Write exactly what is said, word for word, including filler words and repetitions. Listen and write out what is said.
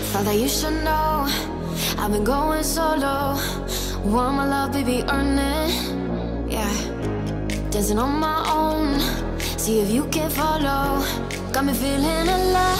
Thought that you should know I've been going solo. Want my love, baby, earn it. Yeah, dancing on my own. See if you can follow. Got me feeling alive.